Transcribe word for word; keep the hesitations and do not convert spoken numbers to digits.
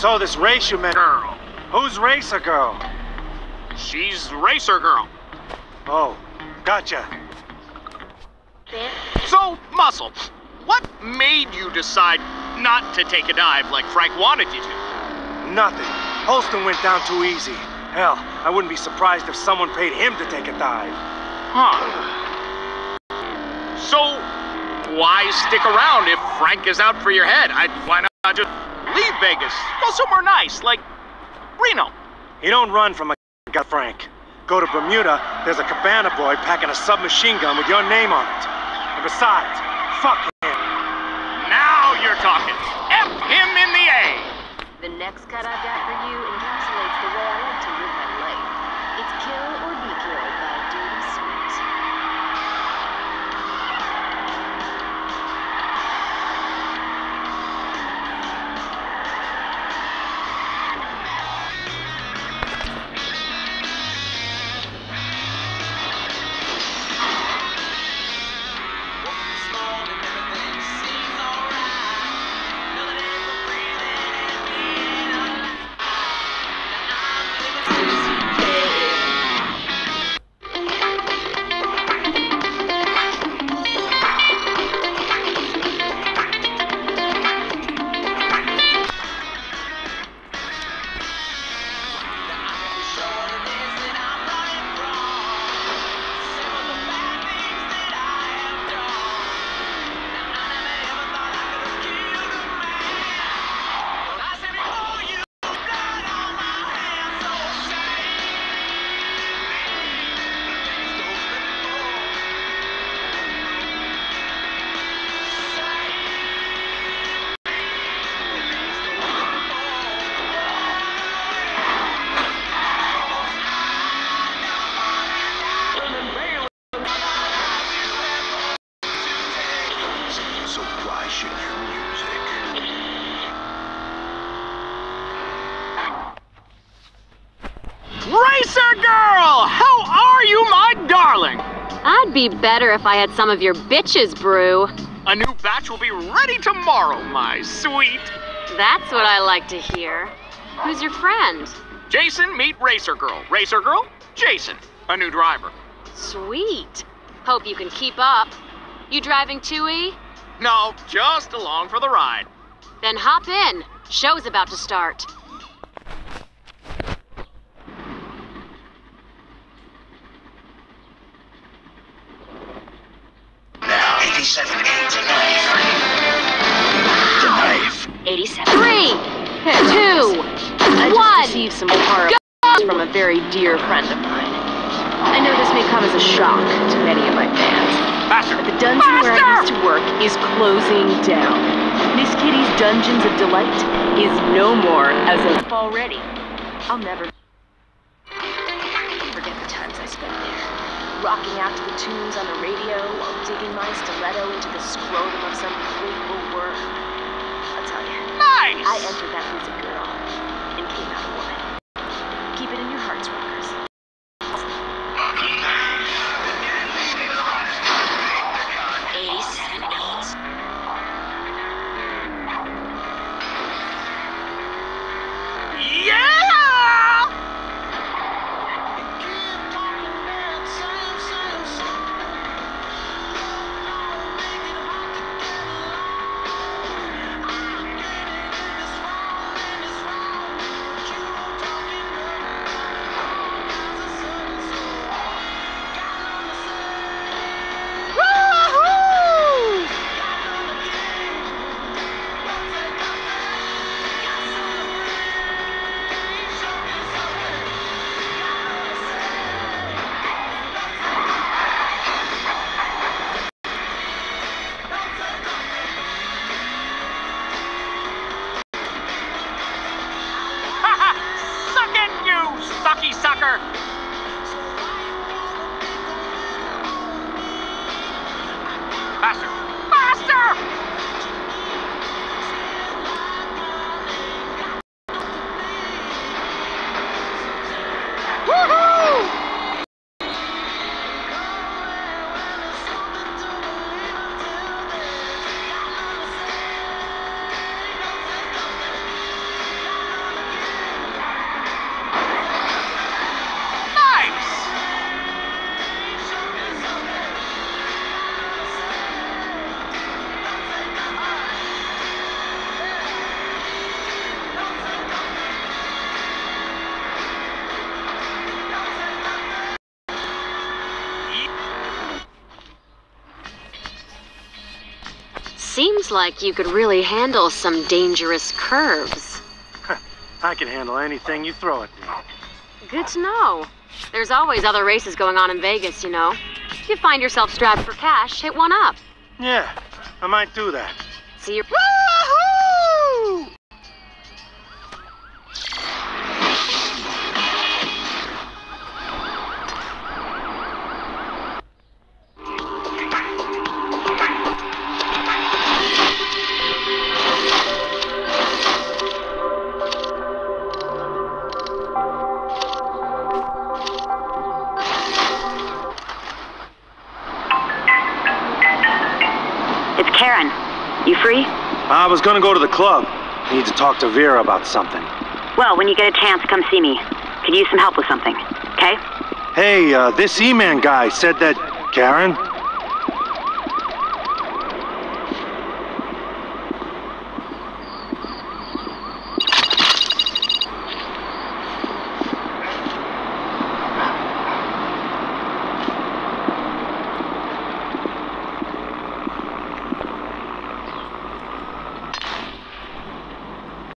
So this race you met... Girl. Who's Racer Girl? She's Racer Girl. Oh, gotcha. So, Muscle, what made you decide not to take a dive like Frank wanted you to? Nothing. Holston went down too easy. Hell, I wouldn't be surprised if someone paid him to take a dive. Huh. So, why stick around if Frank is out for your head? I, why not just leave Vegas? Go somewhere nice, like Reno. You don't run from a guy, Frank. Go to Bermuda, there's a cabana boy packing a submachine gun with your name on it. And besides, fuck him. Now you're talking. F him in the A. The next cut I've got for you encapsulates the way I like to live my life. It's kill or be killed by Dirty Sweet. Racer Girl! How are you, my darling? I'd be better if I had some of your bitches brew. A new batch will be ready tomorrow, my sweet. That's what I like to hear. Who's your friend? Jason, meet Racer Girl. Racer Girl, Jason, a new driver. Sweet. Hope you can keep up. You driving too, E? No, just along for the ride. Then hop in. Show's about to start. eighty-seven, eight, nine. The knife. eighty-seven. Three, two, I one. just received some horrible news from a very dear friend of mine. I know this may come as a shock to many of my fans, Faster! but the dungeon where I used to work is closing down. Miss Kitty's Dungeons of Delight is no more as a already. I'll never forget the times I spent there, rocking out to the tunes on the radio while digging my stiletto into the scrotum of some playful worm. I'll tell you, Nice! I entered that music girl and came out a woman. Keep it in your hearts, rockers. eighty-seven, eight. Yeah! Sucky sucker! Faster! Faster! Woohoo! Looks like you could really handle some dangerous curves. I can handle anything you throw at me. Good to know. There's always other races going on in Vegas, you know. If you find yourself strapped for cash, hit one up. Yeah, I might do that. See you. Woohoo! Karen, you free? I was gonna go to the club. I need to talk to Vera about something. Well, when you get a chance, come see me. Could use some help with something, okay? Hey, uh, this E-Man guy said that... Karen?